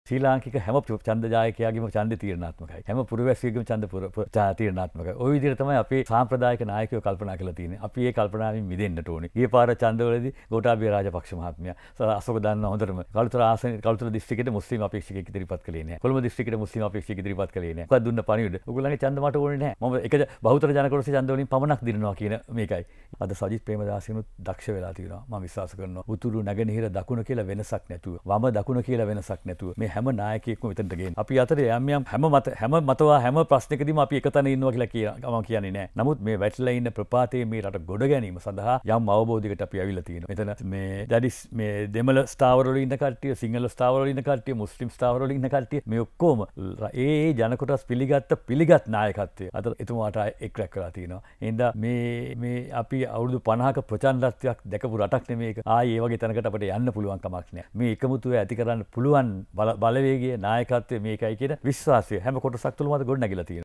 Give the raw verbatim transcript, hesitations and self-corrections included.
ශ්‍රී ලාංකික හැම ඡන්ද ජායකයාගේම ඡන්දේ තීරණාත්මකයි. හැම පුරවැසියෙකුගේම ඡන්ද තීරණාත්මකයි. ওই විදිහට තමයි අපේ සාම්ප්‍රදායික නායකයෝ කල්පනා කරලා තියෙන්නේ. අපි මේ කල්පනාවෙන් මිදෙන්නට ඕනේ. ගිය පාර ඡන්දවලදී ගෝඨාභය රාජපක්ෂ මහත්මයා අශෝක දන්නා හොඳටම කළුතර ආසන කළුතර දිස්ත්‍රික්කයේ මුස්ලිම් අපේක්ෂකයෙක් ඉදිරිපත් කළේ නැහැ. කොළඹ දිස්ත්‍රික්කයේ මුස්ලිම් අපේක්ෂකයෙක් ඉදිරිපත් කළේ නැහැ. මොකක්ද දුන්න පණිවිඩ? ඔයගොල්ලන්ගේ ඡන්ද මට ඕනේ නැහැ. මම එක බහුතර ජන කොටසේ ඡන්ද වලින් පමණක් දිනනවා කියන මේකයි. අද සජිත් ප්‍රේමදාසයනුත් දක්ෂ වෙලා තියෙනවා. මම විශ්වාස කරනවා. උතුරු නැගෙනහිර දකුණ කියලා වෙනසක් නැතුව, වම දකුණ කියලා වෙනසක් නැතුව මේ හැම නායකයෙක්ම මෙතනට ගේන්න. අපි අතරේ යම් යම් හැම මත හැම මතවා හැම ප්‍රශ්නකදීම අපි එකතන ඉන්නවා කියලා කියනවා කියන්නේ නැහැ. නමුත් මේ වැටලා ඉන්න ප්‍රපාතයේ මේ රට ගොඩ ගැනීම සඳහා යම් අවබෝධයකට අපි අවිල්ලා තියෙනවා. මෙතන මේ දැඩි මේ දෙමළ ස්ථාවර වල ඉන්න කට්ටිය, සිංහල ස්ථාවර වල ඉන්න කට්ටිය, මුස්ලිම් ස්ථාවර වල ඉන්න කට්ටිය මේ ඔක්කොම ඒ ඒ ජන කොටස් පිළිගත්ත පිළිගත් නායකත්වය අද එතුමාට එක් රැක් කරලා තියෙනවා. එහෙනම් මේ මේ අපි අවුරුදු පනහක ප්‍රචණ්ඩත්වයක් දැකපු රටක් නෙමේක. ආයේ ඒ වගේ තැනකට අපිට යන්න පුළුවන් කමක් නැහැ. මේ එකමුතුව ඇති කරන්න පුළුවන් බලවේගයේ නායකත්වය මේකයි කියන විශ්වාසය හැම කොටසක් තුළම අද ගොඩ නැගිලා තියෙනවා.